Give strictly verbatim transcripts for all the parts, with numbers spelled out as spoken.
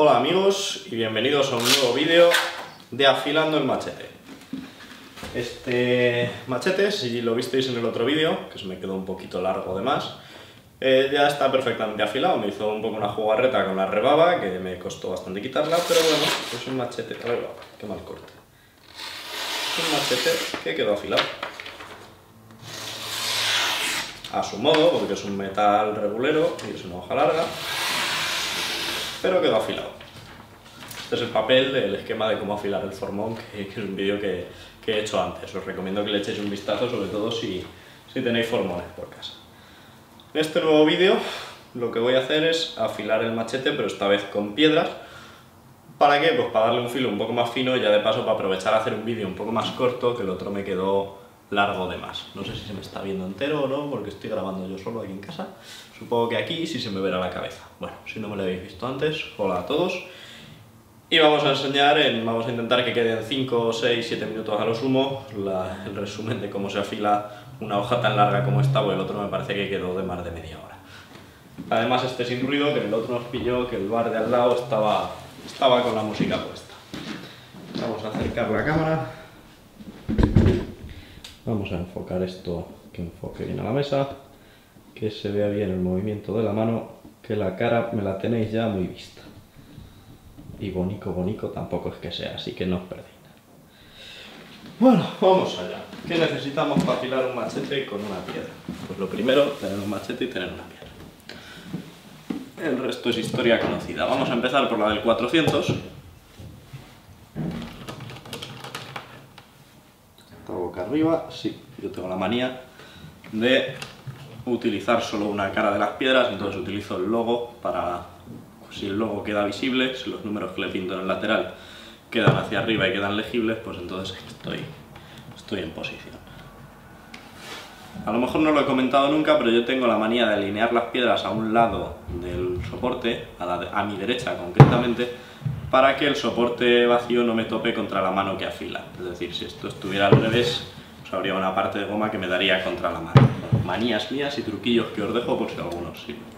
Hola amigos y bienvenidos a un nuevo vídeo de afilando el machete. Este machete, si lo visteis en el otro vídeo, que se me quedó un poquito largo de más, eh, ya está perfectamente afilado. Me hizo un poco una jugarreta con la rebaba, que me costó bastante quitarla, pero bueno, es un machete, a ver, qué mal corte. Es un machete que quedó afilado. A su modo, porque es un metal regulero y es una hoja larga, pero quedó afilado. Este es el papel del esquema de cómo afilar el formón, que, que es un vídeo que, que he hecho antes. Os recomiendo que le echéis un vistazo, sobre todo si, si tenéis formones por casa. En este nuevo vídeo lo que voy a hacer es afilar el machete, pero esta vez con piedras. ¿Para qué? Pues para darle un filo un poco más fino y ya de paso para aprovechar a hacer un vídeo un poco más corto, que el otro me quedó largo de más. No sé si se me está viendo entero o no, porque estoy grabando yo solo aquí en casa. Supongo que aquí sí se me verá la cabeza. Bueno, si no me lo habéis visto antes, hola a todos. Y vamos a enseñar, en, vamos a intentar que queden cinco, seis, siete minutos a lo sumo, la, el resumen de cómo se afila una hoja tan larga como esta, porque el otro me parece que quedó de más de media hora. Además este sin ruido, que en el otro nos pilló que el bar de al lado estaba, estaba con la música puesta. Vamos a acercar la cámara. Vamos a enfocar esto, que enfoque bien a la mesa, que se vea bien el movimiento de la mano, que la cara me la tenéis ya muy vista. Y bonico, bonico tampoco es que sea, así que no os perdéis nada. Bueno, vamos allá. ¿Qué necesitamos para afilar un machete con una piedra? Pues lo primero, tener un machete y tener una piedra. El resto es historia conocida. Vamos a empezar por la del cuatrocientos. Esta boca arriba, sí, yo tengo la manía de utilizar solo una cara de las piedras, entonces utilizo el logo para... Si el logo queda visible, si los números que le pinto en el lateral quedan hacia arriba y quedan legibles, pues entonces estoy, estoy en posición. A lo mejor no lo he comentado nunca, pero yo tengo la manía de alinear las piedras a un lado del soporte, a, la, a mi derecha concretamente, para que el soporte vacío no me tope contra la mano que afila. Es decir, si esto estuviera al revés, pues habría una parte de goma que me daría contra la mano. Bueno, manías mías y truquillos que os dejo por si algunos sirven.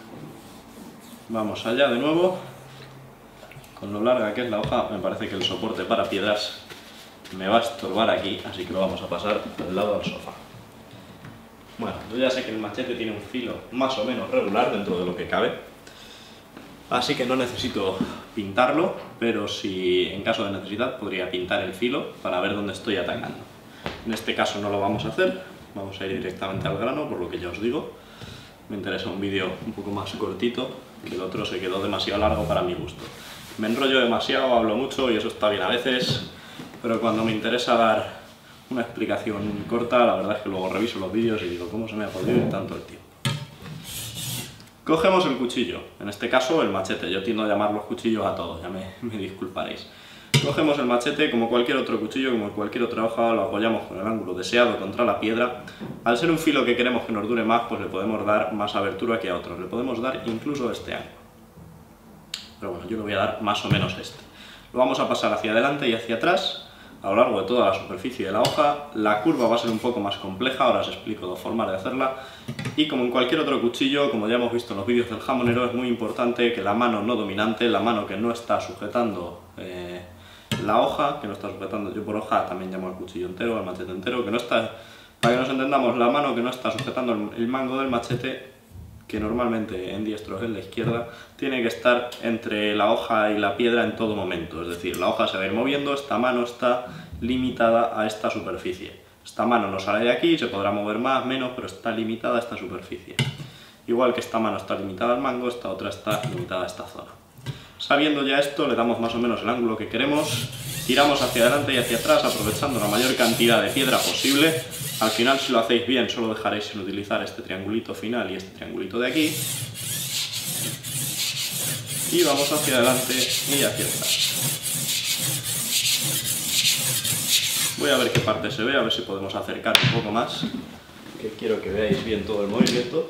Vamos allá de nuevo. Con lo larga que es la hoja, me parece que el soporte para piedras me va a estorbar aquí, así que lo vamos a pasar al lado del sofá. Bueno, yo ya sé que el machete tiene un filo más o menos regular dentro de lo que cabe, así que no necesito pintarlo, pero si en caso de necesidad podría pintar el filo para ver dónde estoy atacando. En este caso no lo vamos a hacer, vamos a ir directamente al grano, por lo que ya os digo. Me interesa un vídeo un poco más cortito, que el otro se quedó demasiado largo para mi gusto. Me enrollo demasiado, hablo mucho y eso está bien a veces, pero cuando me interesa dar una explicación corta, la verdad es que luego reviso los vídeos y digo, ¿cómo se me ha podido ir tanto el tiempo? Cogemos el cuchillo, en este caso el machete, yo tiendo a llamar los cuchillos a todos, ya me, me disculparéis. Cogemos el machete, como cualquier otro cuchillo, como cualquier otra hoja, lo apoyamos con el ángulo deseado contra la piedra. Al ser un filo que queremos que nos dure más, pues le podemos dar más abertura que a otros, le podemos dar incluso este ángulo. Pero bueno, yo le voy a dar más o menos este. Lo vamos a pasar hacia adelante y hacia atrás, a lo largo de toda la superficie de la hoja. La curva va a ser un poco más compleja, ahora os explico dos formas de hacerla. Y como en cualquier otro cuchillo, como ya hemos visto en los vídeos del jamonero, es muy importante que la mano no dominante, la mano que no está sujetando eh, la hoja, que no está sujetando, yo por hoja también llamo al cuchillo entero, al machete entero, que no está, para que nos entendamos, la mano que no está sujetando el mango del machete, que normalmente en diestro es en la izquierda, tiene que estar entre la hoja y la piedra en todo momento, es decir, la hoja se va a ir moviendo, esta mano está limitada a esta superficie. Esta mano no sale de aquí, se podrá mover más, menos, pero está limitada a esta superficie. Igual que esta mano está limitada al mango, esta otra está limitada a esta zona. Sabiendo ya esto, le damos más o menos el ángulo que queremos, tiramos hacia adelante y hacia atrás aprovechando la mayor cantidad de piedra posible. Al final, si lo hacéis bien, solo dejaréis sin utilizar este triangulito final y este triangulito de aquí. Y vamos hacia adelante y hacia atrás. Voy a ver qué parte se ve, a ver si podemos acercar un poco más, que quiero que veáis bien todo el movimiento.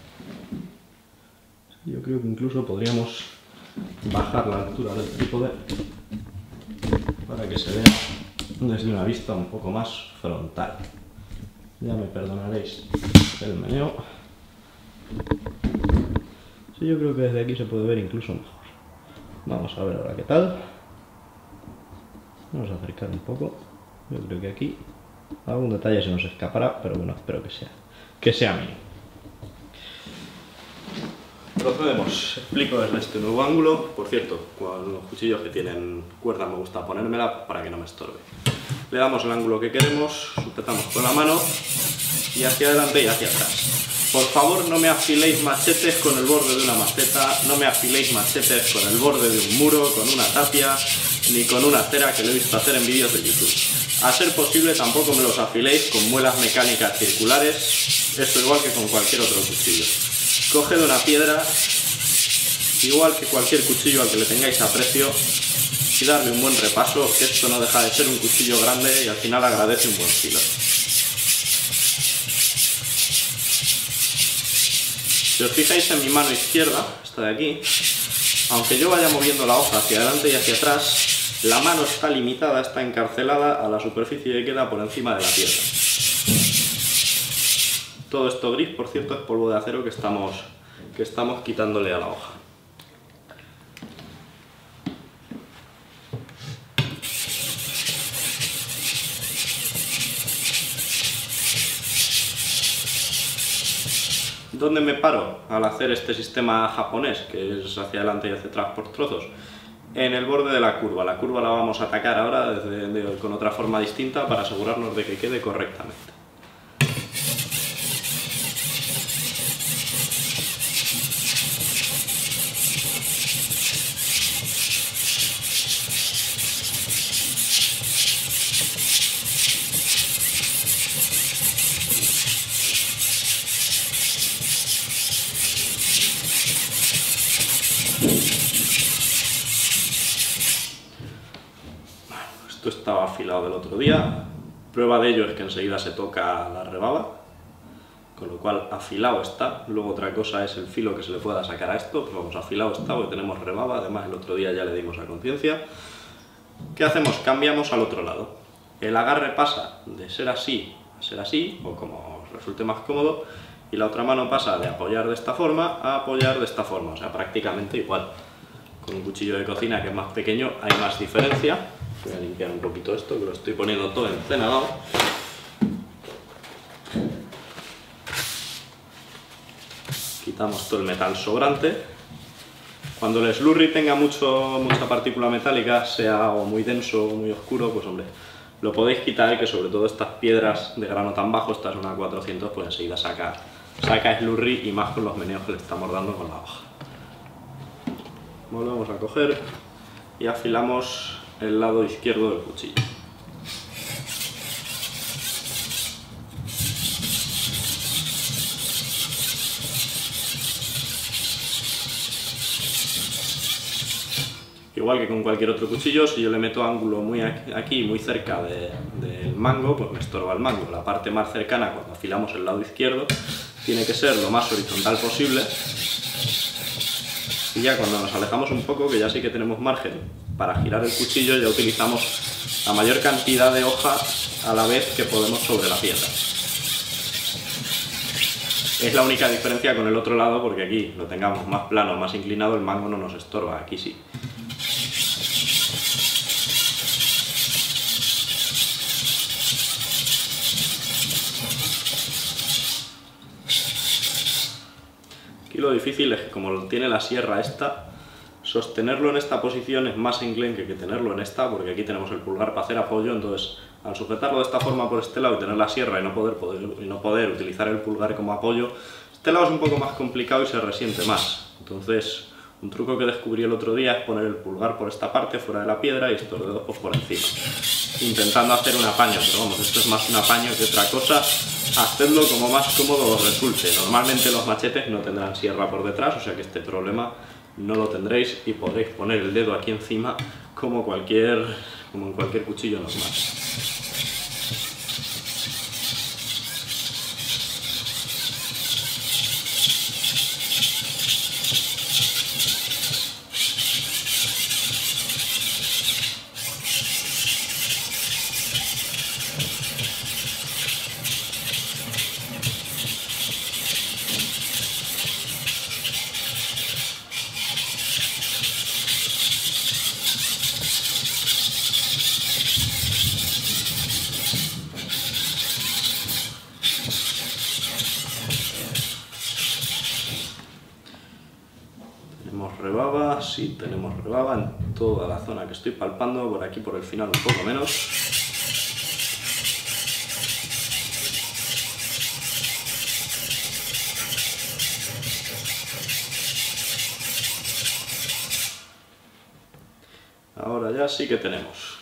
Yo creo que incluso podríamos bajar la altura del trípode para que se vea desde una vista un poco más frontal. Ya me perdonaréis el meneo. Sí, yo creo que desde aquí se puede ver incluso mejor. Vamos a ver ahora qué tal. Vamos a acercar un poco. Yo creo que aquí algún detalle se nos escapará, pero bueno, espero que sea, que sea mínimo. Procedemos. Explico desde este nuevo ángulo. Por cierto, con los cuchillos que tienen cuerda me gusta ponérmela para que no me estorbe. Le damos el ángulo que queremos, sujetamos con la mano y hacia adelante y hacia atrás. Por favor, no me afiléis machetes con el borde de una maceta, no me afiléis machetes con el borde de un muro, con una tapia, ni con una acera, que lo he visto hacer en vídeos de YouTube. A ser posible, tampoco me los afiléis con muelas mecánicas circulares, esto igual que con cualquier otro cuchillo. Coged una piedra, igual que cualquier cuchillo al que le tengáis aprecio, y darle un buen repaso, que esto no deja de ser un cuchillo grande y al final agradece un buen filo. Si os fijáis en mi mano izquierda, esta de aquí, aunque yo vaya moviendo la hoja hacia adelante y hacia atrás, la mano está limitada, está encarcelada a la superficie que queda por encima de la piedra. Todo esto gris, por cierto, es polvo de acero que estamos, que estamos quitándole a la hoja. ¿Dónde me paro al hacer este sistema japonés, que es hacia adelante y hacia atrás por trozos? En el borde de la curva. La curva la vamos a atacar ahora desde, de, con otra forma distinta para asegurarnos de que quede correctamente. Esto estaba afilado del otro día, prueba de ello es que enseguida se toca la rebaba, con lo cual afilado está. Luego otra cosa es el filo que se le pueda sacar a esto, pero vamos, afilado está porque tenemos rebaba, además el otro día ya le dimos a conciencia. ¿Qué hacemos? Cambiamos al otro lado. El agarre pasa de ser así a ser así, o como os resulte más cómodo, y la otra mano pasa de apoyar de esta forma a apoyar de esta forma, o sea, prácticamente igual. Con un cuchillo de cocina que es más pequeño hay más diferencia. Voy a limpiar un poquito esto, que lo estoy poniendo todo encenadado. Quitamos todo el metal sobrante. Cuando el slurry tenga mucho, mucha partícula metálica, sea o muy denso o muy oscuro, pues hombre, lo podéis quitar, que sobre todo estas piedras de grano tan bajo, esta es una cuatrocientos, pues enseguida saca, saca slurry, y más con los meneos que le estamos dando con la hoja. Volvemos a coger y afilamos el lado izquierdo del cuchillo. Igual que con cualquier otro cuchillo, si yo le meto ángulo muy aquí, muy cerca de, del mango, pues me estorba el mango. La parte más cercana, cuando afilamos el lado izquierdo, tiene que ser lo más horizontal posible. Y ya cuando nos alejamos un poco, que ya sí que tenemos margen para girar el cuchillo, ya utilizamos la mayor cantidad de hoja a la vez que podemos sobre la piedra. Es la única diferencia con el otro lado, porque aquí lo tengamos más plano, más inclinado, el mango no nos estorba, aquí sí. Aquí lo difícil es que, como tiene la sierra esta, sostenerlo en esta posición es más enclenque que tenerlo en esta, porque aquí tenemos el pulgar para hacer apoyo. Entonces, al sujetarlo de esta forma por este lado y tener la sierra y no poder, poder, y no poder utilizar el pulgar como apoyo, este lado es un poco más complicado y se resiente más. Entonces, un truco que descubrí el otro día es poner el pulgar por esta parte, fuera de la piedra, y estos dedos pues por encima, intentando hacer un apaño, pero vamos, esto es más un apaño que otra cosa. Hacedlo como más cómodo os resulte. Normalmente los machetes no tendrán sierra por detrás, o sea que este problema no lo tendréis y podréis poner el dedo aquí encima como, cualquier, como en cualquier cuchillo normal. rebaba, sí tenemos rebaba en toda la zona que estoy palpando, por aquí por el final un poco menos. Ahora ya sí que tenemos.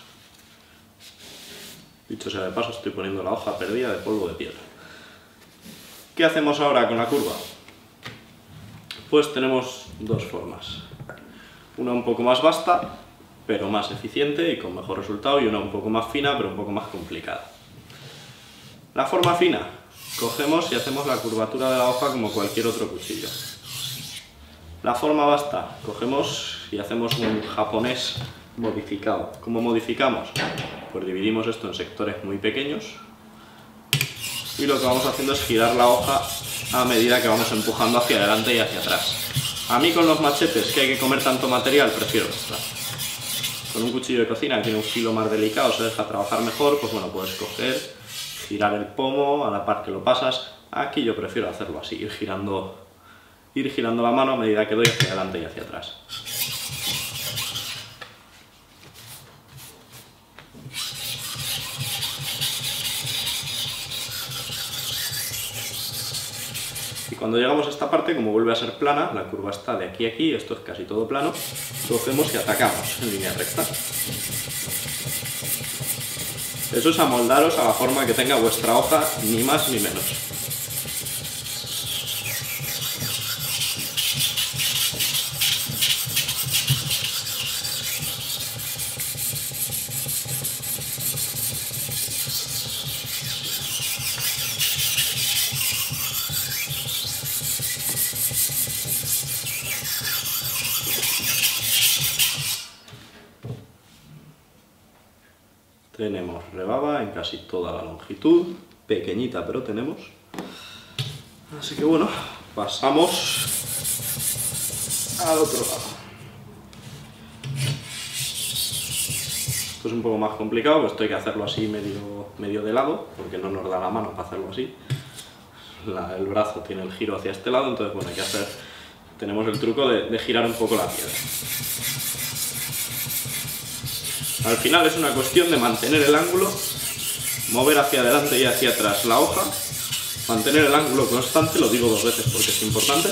Dicho sea de paso, estoy poniendo la hoja perdida de polvo de piedra. ¿Qué hacemos ahora con la curva? Pues tenemos dos formas. Una un poco más vasta, pero más eficiente y con mejor resultado, y una un poco más fina, pero un poco más complicada. La forma fina, cogemos y hacemos la curvatura de la hoja como cualquier otro cuchillo. La forma vasta, cogemos y hacemos un japonés modificado. ¿Cómo modificamos? Pues dividimos esto en sectores muy pequeños y lo que vamos haciendo es girar la hoja a medida que vamos empujando hacia adelante y hacia atrás. A mí con los machetes, que hay que comer tanto material, prefiero esta. Con un cuchillo de cocina que tiene un filo más delicado, se deja trabajar mejor, pues bueno, puedes coger, girar el pomo a la par que lo pasas. Aquí yo prefiero hacerlo así, ir girando, ir girando la mano a medida que doy hacia adelante y hacia atrás. Cuando llegamos a esta parte, como vuelve a ser plana, la curva está de aquí a aquí, esto es casi todo plano, cogemos y atacamos en línea recta. Eso es amoldaros a la forma que tenga vuestra hoja, ni más ni menos. Tenemos rebaba en casi toda la longitud, pequeñita pero tenemos. Así que bueno, pasamos al otro lado. Esto es un poco más complicado, pues esto hay que hacerlo así medio, medio de lado, porque no nos da la mano para hacerlo así. La, el brazo tiene el giro hacia este lado, entonces bueno, hay que hacer, tenemos el truco de, de girar un poco la piedra. Al final es una cuestión de mantener el ángulo, mover hacia adelante y hacia atrás la hoja, mantener el ángulo constante, lo digo dos veces porque es importante,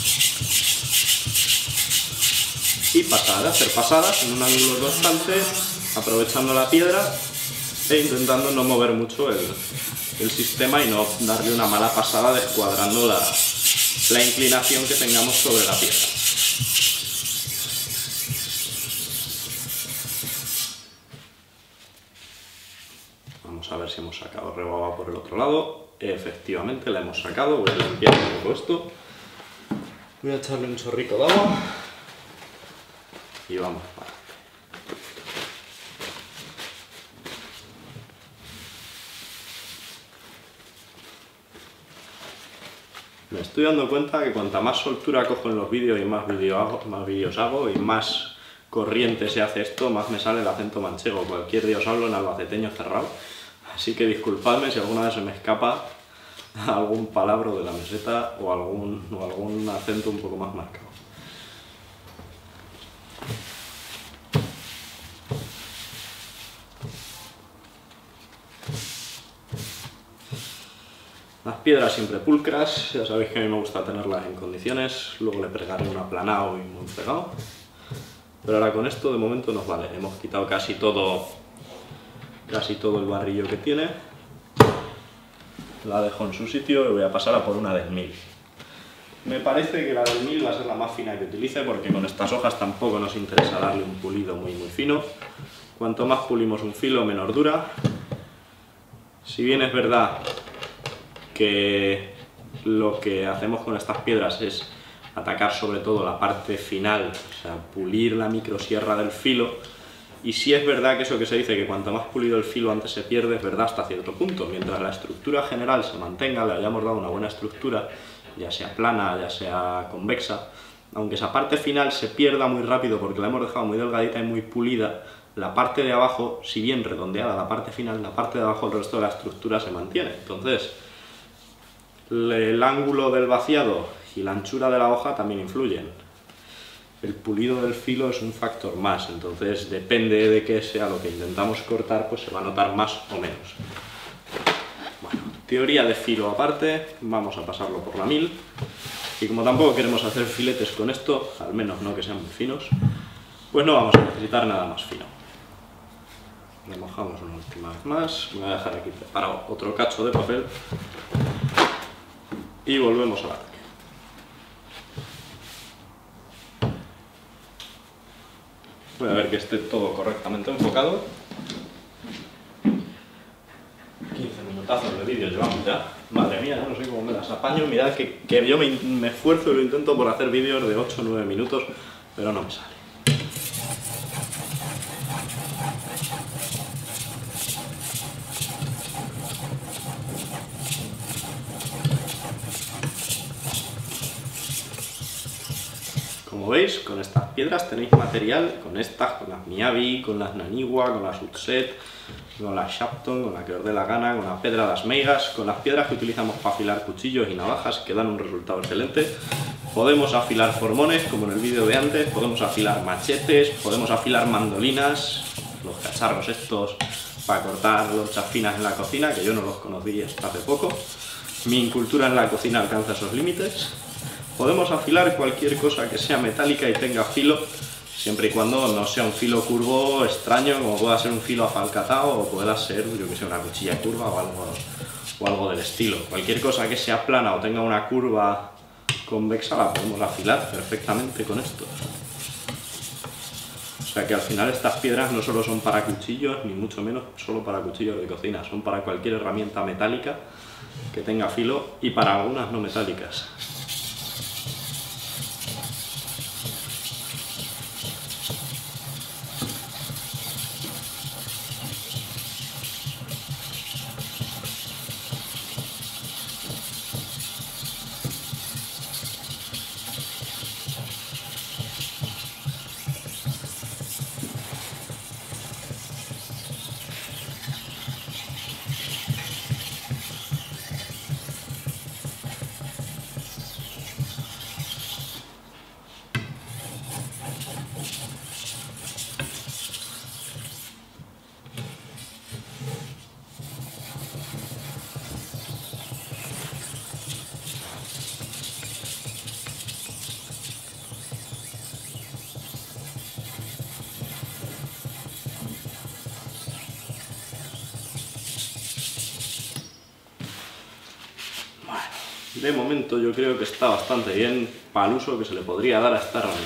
y pasar, hacer pasadas en un ángulo constante, aprovechando la piedra e intentando no mover mucho el, el sistema y no darle una mala pasada descuadrando la, la inclinación que tengamos sobre la piedra. Vamos a ver si hemos sacado rebaba por el otro lado. Efectivamente la hemos sacado. Voy a limpiar un poco esto. Voy a echarle un chorrito de agua. Y vamos para adelante. Me estoy dando cuenta que cuanta más soltura cojo en los vídeos y más vídeos hago, más vídeos hago y más corriente se hace esto, más me sale el acento manchego. Cualquier día os hablo en albaceteño cerrado. Así que disculpadme si alguna vez se me escapa algún palabra de la meseta o algún, o algún acento un poco más marcado. Las piedras siempre pulcras, ya sabéis que a mí me gusta tenerlas en condiciones, luego le pegaré un aplanado y muy pegado. Pero ahora con esto de momento nos vale, hemos quitado casi todo casi todo el barrillo que tiene, la dejo en su sitio y voy a pasar a por una del mil. Me parece que la del mil va a ser la más fina que utilice porque con estas hojas tampoco nos interesa darle un pulido muy muy fino. Cuanto más pulimos un filo, menor dura. Si bien es verdad que lo que hacemos con estas piedras es atacar sobre todo la parte final, o sea, pulir la microsierra del filo. Y sí es verdad que eso que se dice que cuanto más pulido el filo antes se pierde, es verdad hasta cierto punto. Mientras la estructura general se mantenga, le hayamos dado una buena estructura, ya sea plana, ya sea convexa, aunque esa parte final se pierda muy rápido porque la hemos dejado muy delgadita y muy pulida, la parte de abajo, si bien redondeada la parte final, la parte de abajo, el resto de la estructura se mantiene. Entonces, el ángulo del vaciado y la anchura de la hoja también influyen. el pulido del filo es un factor más, entonces depende de qué sea lo que intentamos cortar, pues se va a notar más o menos. Bueno, teoría de filo aparte, vamos a pasarlo por la mil, y como tampoco queremos hacer filetes con esto, al menos no que sean muy finos, pues no vamos a necesitar nada más fino. Remojamos una última vez más, me voy a dejar aquí preparado otro cacho de papel y volvemos al ataque. Voy a ver que esté todo correctamente enfocado. quince minutazos de vídeo llevamos ya. Madre mía, no sé cómo me las apaño. Mirad que, que yo me, me esfuerzo y lo intento por hacer vídeos de ocho o nueve minutos, pero no me sale. Como veis, con estas piedras tenéis material, con estas, con las Miyabi, con las Naniwa, con las Utset, con las Shapton, con la que os dé la gana, con la Pedra das Meigas, con las piedras que utilizamos para afilar cuchillos y navajas, que dan un resultado excelente. Podemos afilar formones, como en el vídeo de antes, podemos afilar machetes, podemos afilar mandolinas, los cacharros estos para cortar lonchas finas en la cocina, que yo no los conocí hasta hace poco. Mi incultura en la cocina alcanza esos límites. Podemos afilar cualquier cosa que sea metálica y tenga filo, siempre y cuando no sea un filo curvo extraño, como pueda ser un filo afalcatado o pueda ser, yo que sé, una cuchilla curva o algo, o algo del estilo. Cualquier cosa que sea plana o tenga una curva convexa la podemos afilar perfectamente con esto. O sea que al final estas piedras no solo son para cuchillos, ni mucho menos solo para cuchillos de cocina, son para cualquier herramienta metálica que tenga filo y para algunas no metálicas. De momento yo creo que está bastante bien para el uso que se le podría dar a esta herramienta.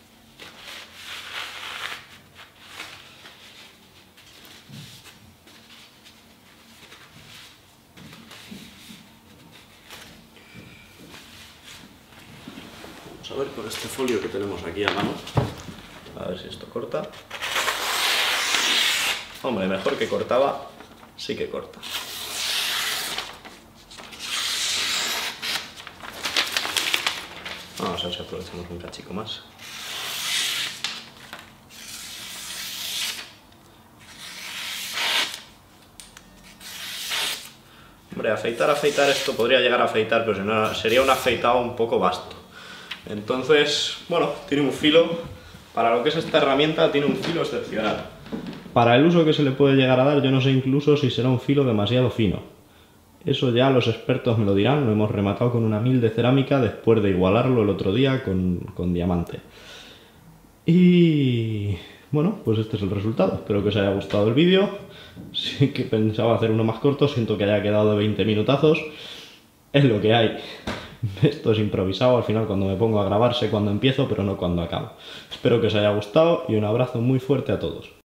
Vamos a ver con este folio que tenemos aquí a mano, a ver si esto corta. Hombre, mejor que cortaba, sí que corta. Vamos a ver si aprovechamos un cachico más. Hombre, afeitar, afeitar esto podría llegar a afeitar, pero si no, sería un afeitado un poco vasto. Entonces, bueno, tiene un filo, para lo que es esta herramienta, tiene un filo excepcional. Para el uso que se le puede llegar a dar, yo no sé incluso si será un filo demasiado fino. Eso ya los expertos me lo dirán, lo hemos rematado con una mil de cerámica después de igualarlo el otro día con, con diamante. Y bueno, pues este es el resultado. Espero que os haya gustado el vídeo. Sí que pensaba hacer uno más corto, siento que haya quedado de veinte minutazos. Es lo que hay. Esto es improvisado, al final cuando me pongo a grabar sé cuándo empiezo, pero no cuándo acabo. Espero que os haya gustado y un abrazo muy fuerte a todos.